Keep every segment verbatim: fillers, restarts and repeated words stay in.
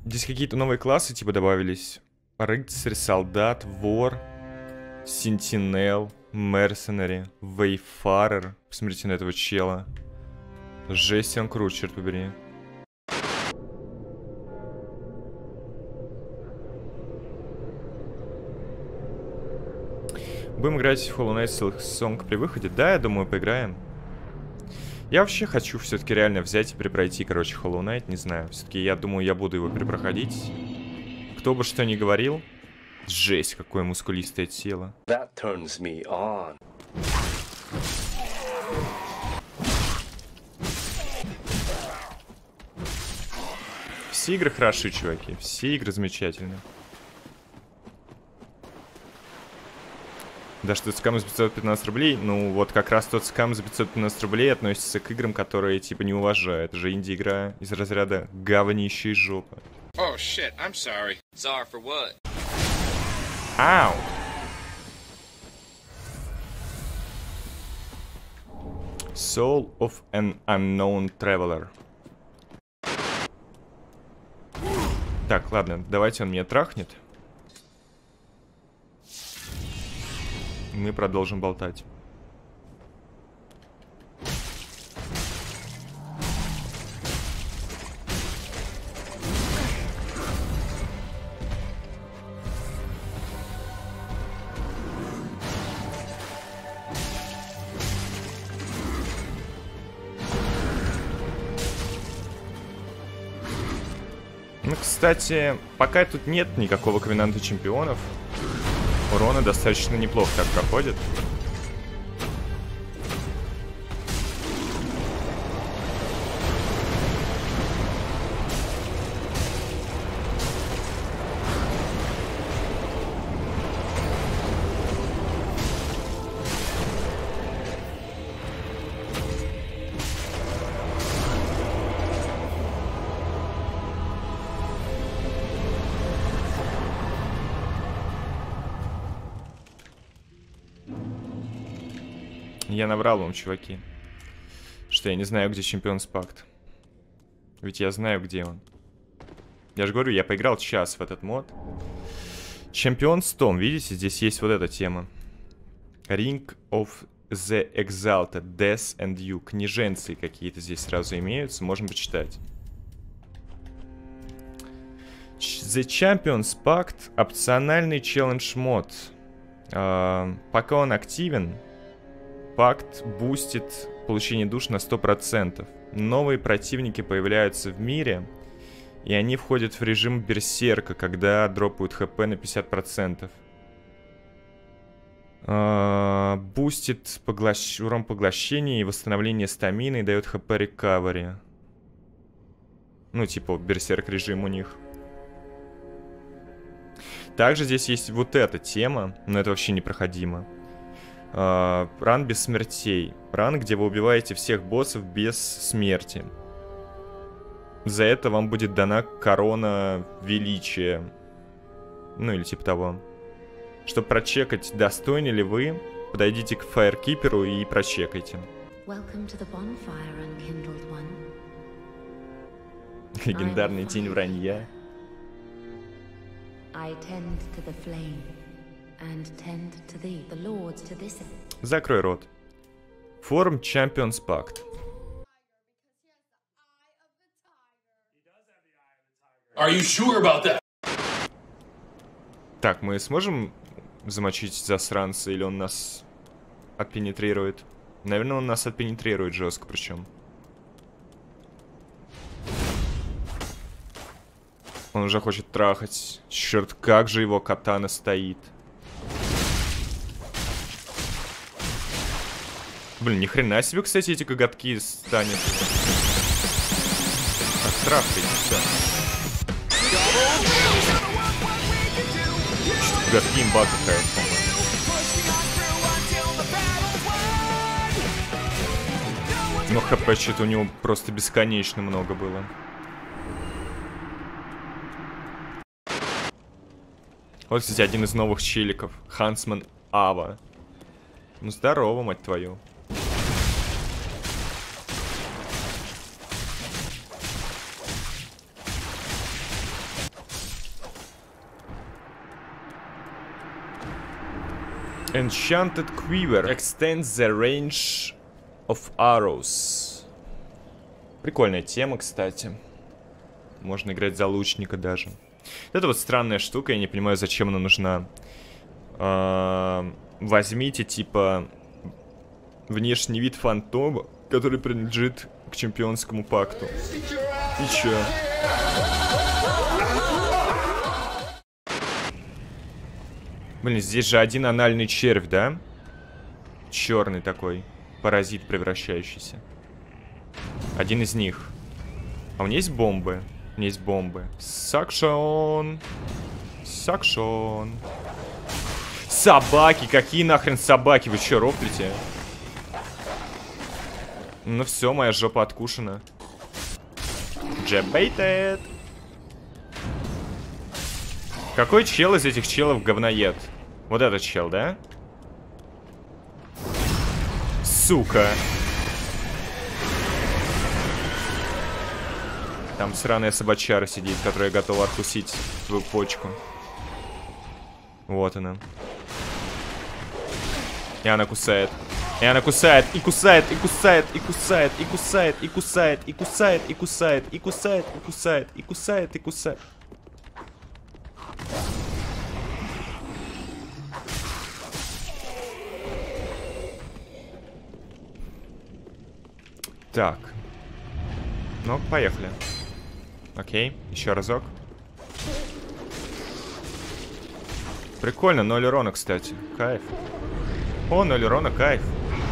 Здесь какие-то новые классы типа добавились. Рыцарь, солдат, вор, сентинел, мерсенари, вейфарер. Посмотрите на этого чела. Жесть, он крут, черт побери. Будем играть в Hollow Knight Silksong при выходе? Да, я думаю, поиграем. Я вообще хочу все-таки реально взять и перепройти, короче, Hollow Knight, не знаю. Все-таки я думаю, я буду его перепроходить. Кто бы что ни говорил. Жесть, какое мускулистое тело. That turns me on. Все игры хороши, чуваки. Все игры замечательные. Да, что скам за пятьсот пятнадцать рублей. Ну, вот как раз тот скам за пятьсот пятнадцать рублей относится к играм, которые, типа, не уважают. Это же инди-игра из разряда говнищей жопы. Oh, shit, I'm sorry. Sorry for what? Ау! Soul of an Unknown Traveler. Так, ладно, давайте он меня трахнет. Мы продолжим болтать. Ну, кстати, пока тут нет никакого Ковенанта Чемпионов, урона достаточно неплохо так проходит. Я наврал вам, чуваки, что я не знаю, где Чемпионс Пакт. Ведь я знаю, где он. Я же говорю, я поиграл час в этот мод. Чемпионс Том, видите, здесь есть вот эта тема. Ring of the Exalted, Death and You. Книженцы какие-то здесь сразу имеются, можем почитать. The Champions Pact, опциональный челлендж мод. Uh, пока он активен, пакт бустит получение душ на сто процентов. Новые противники появляются в мире, и они входят в режим берсерка, когда дропают хп на пятьдесят процентов. Uh, бустит поглощ... урон поглощения и восстановление стамины и дает хп рекавери. Ну, типа берсерк режим у них. Также здесь есть вот эта тема, но это вообще непроходимо. Uh, ран без смертей. Ран, где вы убиваете всех боссов без смерти. За это вам будет дана корона величия. Ну или типа того. Чтобы прочекать, достойны ли вы, подойдите к Фаеркиперу и прочекайте. Легендарный тень вранья. Закрой рот. Форум Champions Pact. Are you sure about that? Так, мы сможем замочить засранца, или он нас отпенетрирует? Наверное, он нас отпенетрирует жестко, причем. Он уже хочет трахать. Черт, как же его катана стоит. Блин, ни хрена себе, кстати, эти коготки станет. Так, трахай, да. Коготки имба какая-то, по-моему. Но хп что-то у него просто бесконечно много было. Вот, кстати, один из новых челиков. Хансман Ава. Ну, здорово, мать твою. Enchanted Quiver. Extends the range of arrows. Прикольная тема, кстати. Можно играть за лучника даже. Это вот странная штука, я не понимаю, зачем она нужна. А, возьмите, типа, внешний вид фантома, который принадлежит к чемпионскому пакту. И чё? Блин, здесь же один анальный червь, да? Черный такой. Паразит превращающийся. Один из них. А у меня есть бомбы? У меня есть бомбы. Сакшон. Сакшон. Собаки! Какие нахрен собаки? Вы чё, рофлите? Ну все, моя жопа откушена. Джебейтед. Какой чел из этих челов говноед? Вот этот чел, да? Сука. Там сраная собачара сидит, которая готова откусить твою почку. Вот она. И она кусает. И она кусает, и кусает, и кусает, и кусает, и кусает, и кусает, и кусает, и кусает, и кусает, и кусает, и кусает, и кусает. Так. Ну, поехали. Окей, еще разок. Прикольно, ноль урона, кстати. Кайф. О, ноль урона, кайф.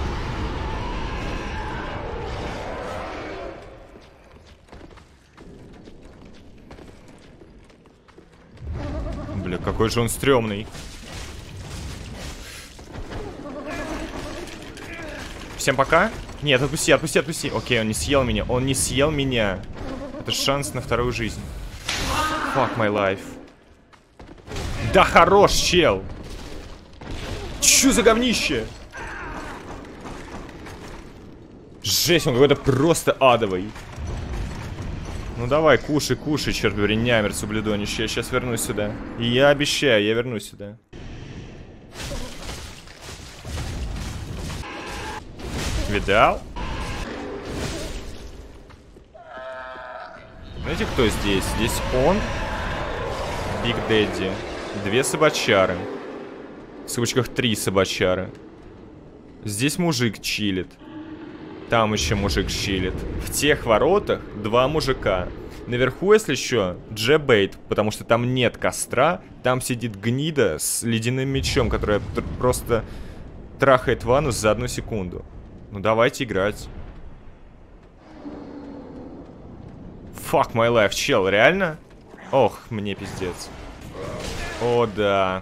Бля, какой же он стрёмный. Всем пока. Нет, отпусти, отпусти, отпусти. Окей, он не съел меня. Он не съел меня. Это шанс на вторую жизнь. Fuck my life. Да хорош, чел. Чё за говнище? Жесть, он какой-то просто адовый. Ну давай, кушай, кушай, черт побери, нямерц, ублюдонище. Я сейчас вернусь сюда. И я обещаю, я вернусь сюда. Видал? Знаете, кто здесь? Здесь он, Биг Дэдди, две собачары. В скобочках три собачары. Здесь мужик чилит. Там еще мужик чилит. В тех воротах два мужика. Наверху, если еще, Джебейт, потому что там нет костра. Там сидит гнида с ледяным мечом, которая просто трахает Ванус за одну секунду. Ну давайте играть. Fuck my life, чел, реально? Ох, мне пиздец. О, да.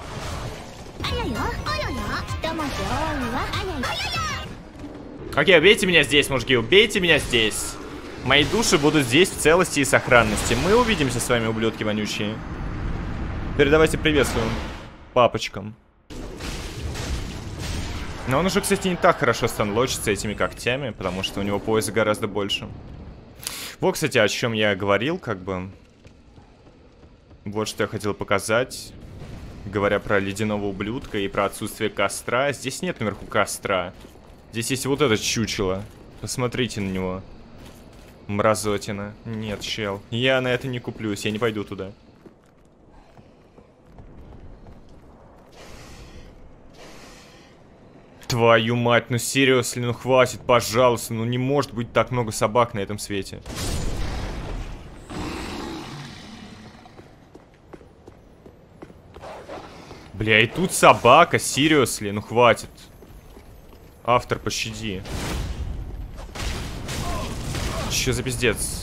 Окей, убейте меня здесь, мужики, убейте меня здесь. Мои души будут здесь в целости и сохранности. Мы увидимся с вами, ублюдки вонючие. Передавайте привет своим папочкам. Но он уже, кстати, не так хорошо станлочится этими когтями, потому что у него пояса гораздо больше. Вот, кстати, о чем я говорил, как бы. Вот что я хотел показать. Говоря про ледяного ублюдка и про отсутствие костра. Здесь нет наверху костра. Здесь есть вот это чучело. Посмотрите на него. Мразотина. Нет, чел. Я на это не куплюсь, я не пойду туда. Твою мать, ну серьезно, ну хватит, пожалуйста. Ну не может быть так много собак на этом свете. Бля, и тут собака, серьезно, ну хватит. Автор, пощади. Че за пиздец?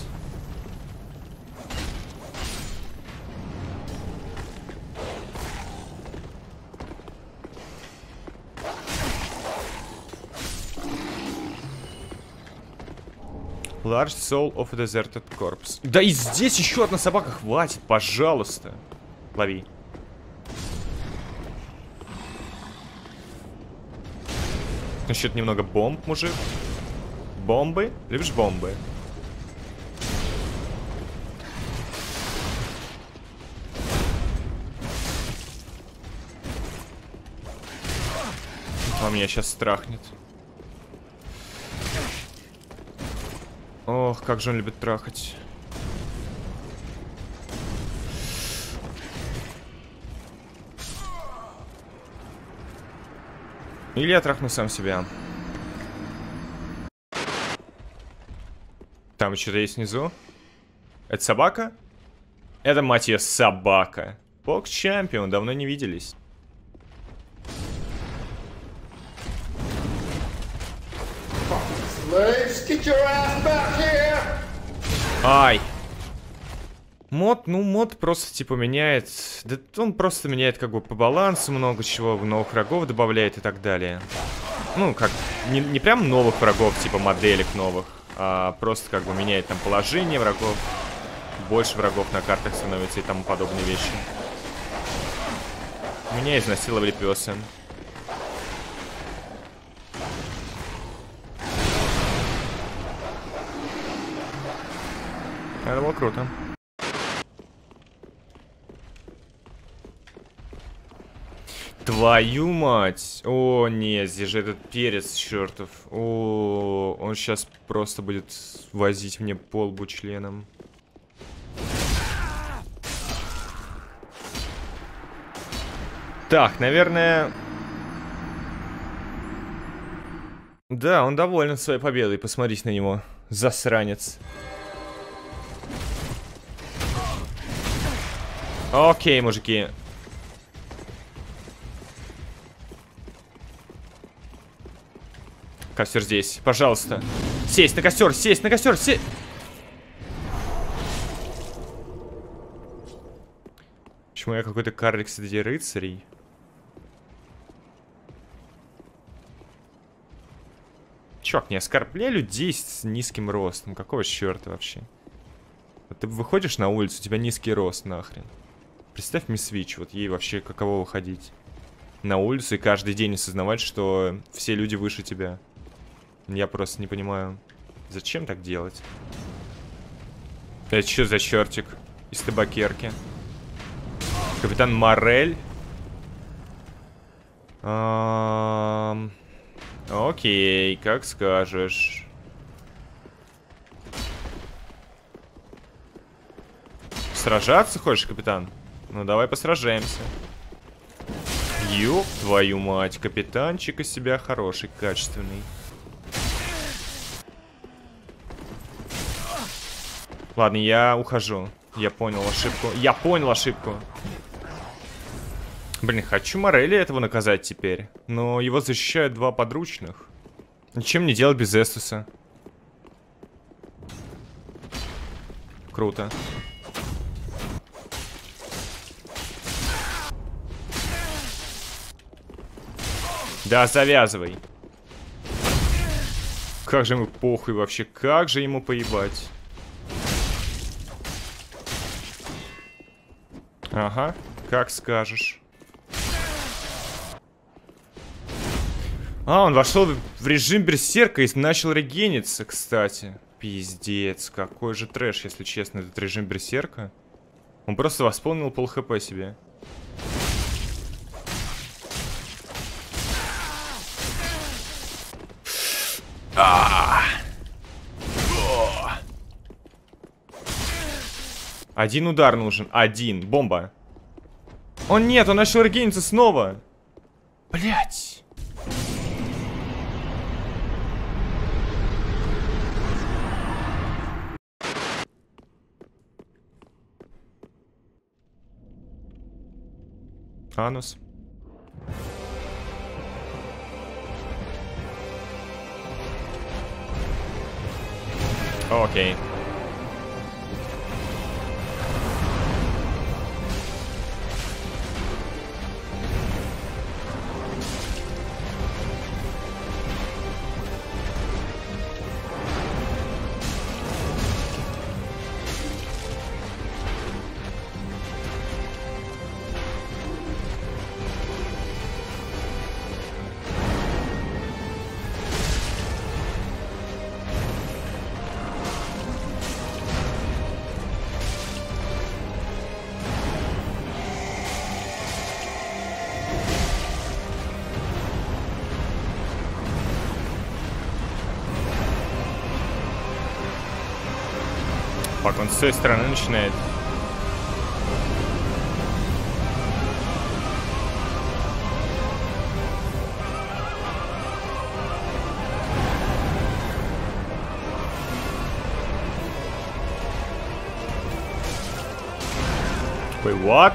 Large soul of a deserted corpse. Да и здесь еще одна собака, хватит, пожалуйста. Лови. Насчет немного бомб, мужик. Бомбы? Любишь бомбы? Он меня сейчас страхнет. Ох, как же он любит трахать. Или я трахну сам себя. Там что-то есть внизу. Это собака? Это, мать ее, собака. Бокс чемпион, давно не виделись. Ай. Мод, ну мод просто типа меняет. Да он просто меняет как бы по балансу много чего, новых врагов добавляет и так далее. Ну, как, не, не прям новых врагов, типа моделек новых, а просто как бы меняет там положение врагов. Больше врагов на картах становится и тому подобные вещи. Меня изнасиловали пёсы. Это было круто. Твою мать! О, нет, здесь же этот перец чертов. О, он сейчас просто будет возить мне по лбу членом. Так, наверное... Да, он доволен своей победой. Посмотрите на него. Засранец. Окей, мужики. Костер здесь, пожалуйста. Сесть на костер, сесть на костер, сесть. Почему я какой-то карлик среди рыцарей? Чувак, не оскорбляй людей с низким ростом. Какого черта вообще? Вот ты выходишь на улицу, у тебя низкий рост, нахрен. Представь мисс Вич, вот ей вообще каково выходить на улицу и каждый день осознавать, что все люди выше тебя. Я просто не понимаю, зачем так делать? Это что за чертик из табакерки? Капитан Морель? А-а-а... Окей, как скажешь. Сражаться хочешь, капитан? Ну давай посражаемся. Ёб твою мать, капитанчик из себя хороший, качественный. Ладно, я ухожу. Я понял ошибку. Я понял ошибку. Блин, хочу Морели этого наказать теперь. Но его защищают два подручных. Ничем не делать без Эстуса. Круто. Да, завязывай. Как же ему похуй вообще. Как же ему поебать. Ага, как скажешь. А, он вошел в режим берсерка и начал регениться, кстати. Пиздец, какой же трэш, если честно, этот режим берсерка. Он просто восполнил пол хп себе. А -а -а. Один удар нужен. Один. Бомба. О нет, он начал регениться снова. Блять. Анус. Окей. Пак, он с той стороны начинает. Wait, what?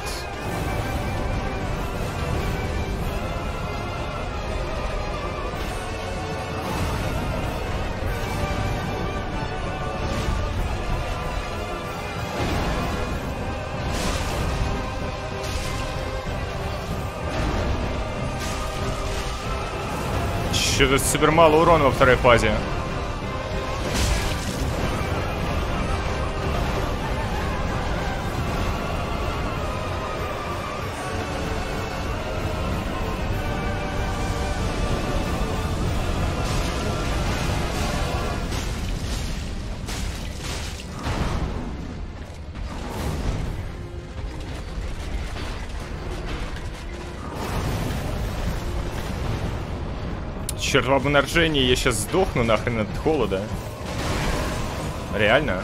Что-то супер мало урона во второй фазе. Черт, в обнаружении я сейчас сдохну нахрен от холода. Реально?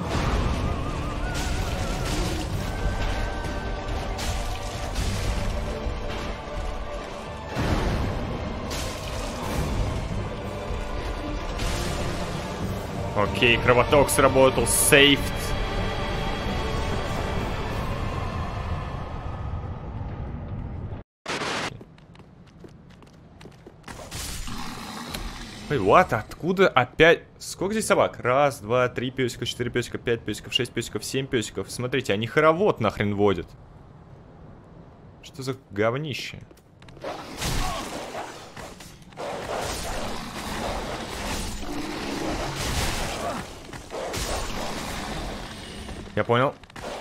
Окей, кровоток сработал. Сейф. Ой, what? Откуда опять? Сколько здесь собак? Раз, два, три песика, четыре песика, пять песиков, шесть песиков, семь песиков. Смотрите, они хоровод нахрен водят. Что за говнище? Я понял.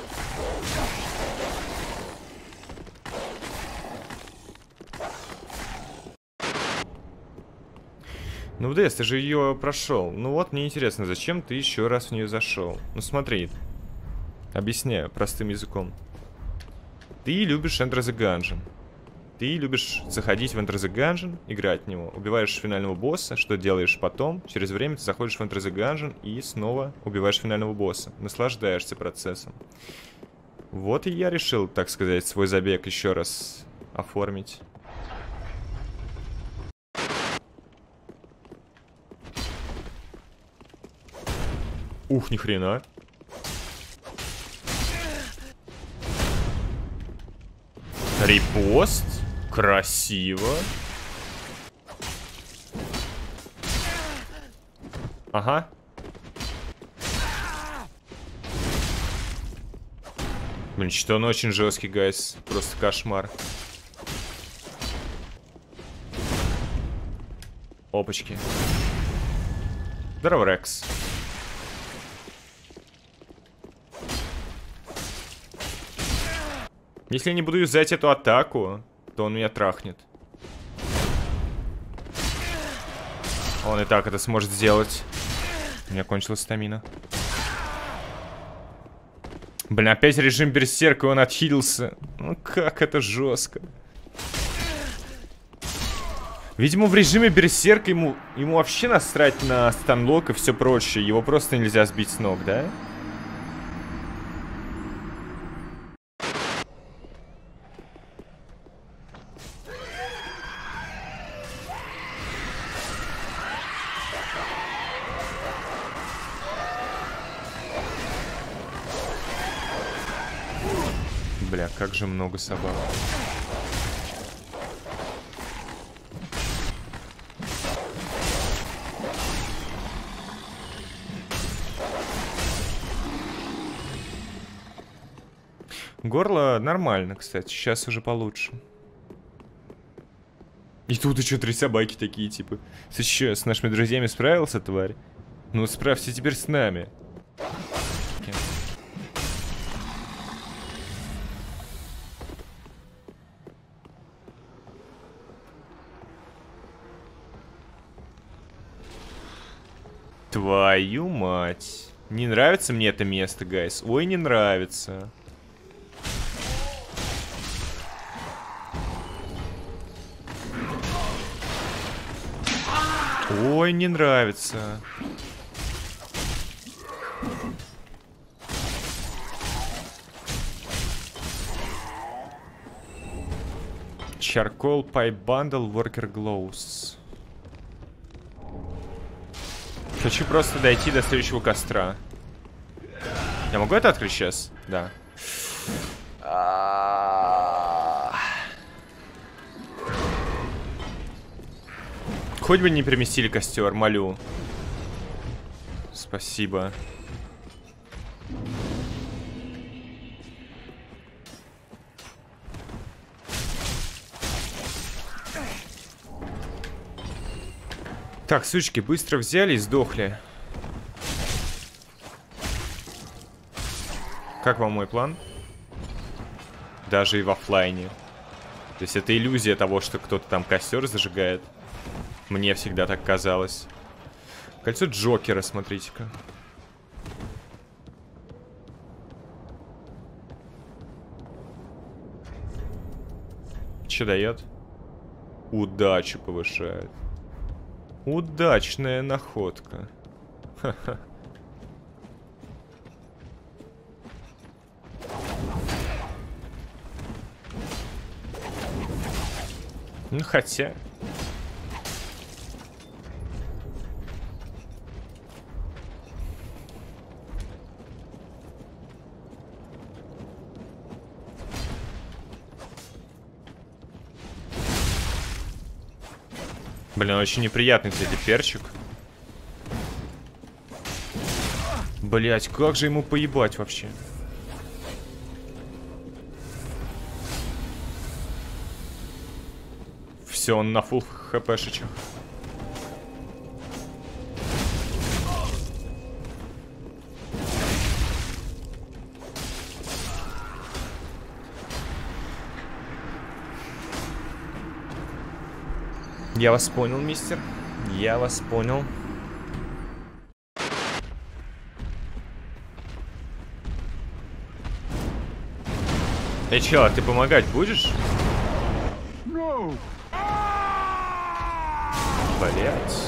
Ну, Дэс, ты же ее прошел. Ну вот, мне интересно, зачем ты еще раз в нее зашел? Ну смотри, объясняю простым языком. Ты любишь Enter the Gungeon. Ты любишь заходить в Enter the Gungeon, играть в него. Убиваешь финального босса, что делаешь потом? Через время ты заходишь в Enter the Gungeon и снова убиваешь финального босса. Наслаждаешься процессом. Вот и я решил, так сказать, свой забег еще раз оформить. Ух, ни хрена. Репост. Красиво. Ага. Блин, что он очень жесткий, гайс. Просто кошмар. Опачки. Здорово, Рекс. Если я не буду юзать эту атаку, то он меня трахнет. Он и так это сможет сделать. У меня кончилась стамина. Блин, опять режим берсерка, и он отхилился. Ну как это жестко. Видимо, в режиме берсерка ему, ему вообще насрать на станлок и все прочее. Его просто нельзя сбить с ног, да? Бля, как же много собак. Горло нормально, кстати. Сейчас уже получше. И тут еще три собаки такие, типа. Ты что, с нашими друзьями справился, тварь? Ну, справься теперь с нами. Твою мать. Не нравится мне это место, гайс. Ой, не нравится. Ой, не нравится. Charcoal Pipe Bundle Worker Glows. Хочу просто дойти до следующего костра. Я могу это открыть сейчас? Да. Хоть бы не переместили костер, молю. Спасибо. Так, сучки, быстро взяли и сдохли. Как вам мой план? Даже и в оффлайне. То есть это иллюзия того, что кто-то там костер зажигает. Мне всегда так казалось. Кольцо Джокера, смотрите-ка. Че дает? Удачу повышает. Удачная находка. Ха-ха. Ну, хотя... Блин, очень неприятный, кстати, перчик. Блять, как же ему поебать вообще? Все, он на фулл хпшечах. Я вас понял, мистер. Я вас понял. Эй, чел, а ты помогать будешь? No. Блять.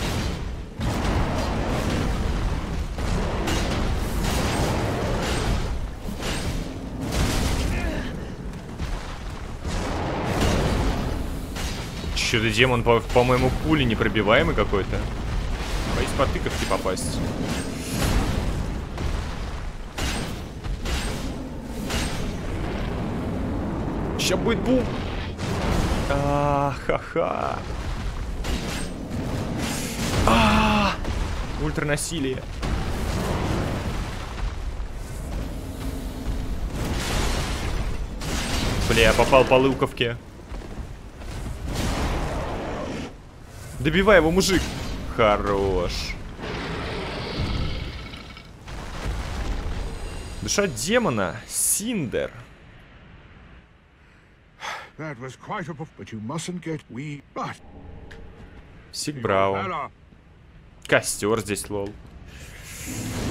Что-то демон, по-моему, по пули непробиваемый какой-то. Боюсь по тыковке попасть. Сейчас будет бум. А, ха-ха. А, ультранасилие. Бля, я попал по луковке. Добивай его, мужик. Хорош. Душа демона. Синдер. Сигбрау. Костер здесь, лол.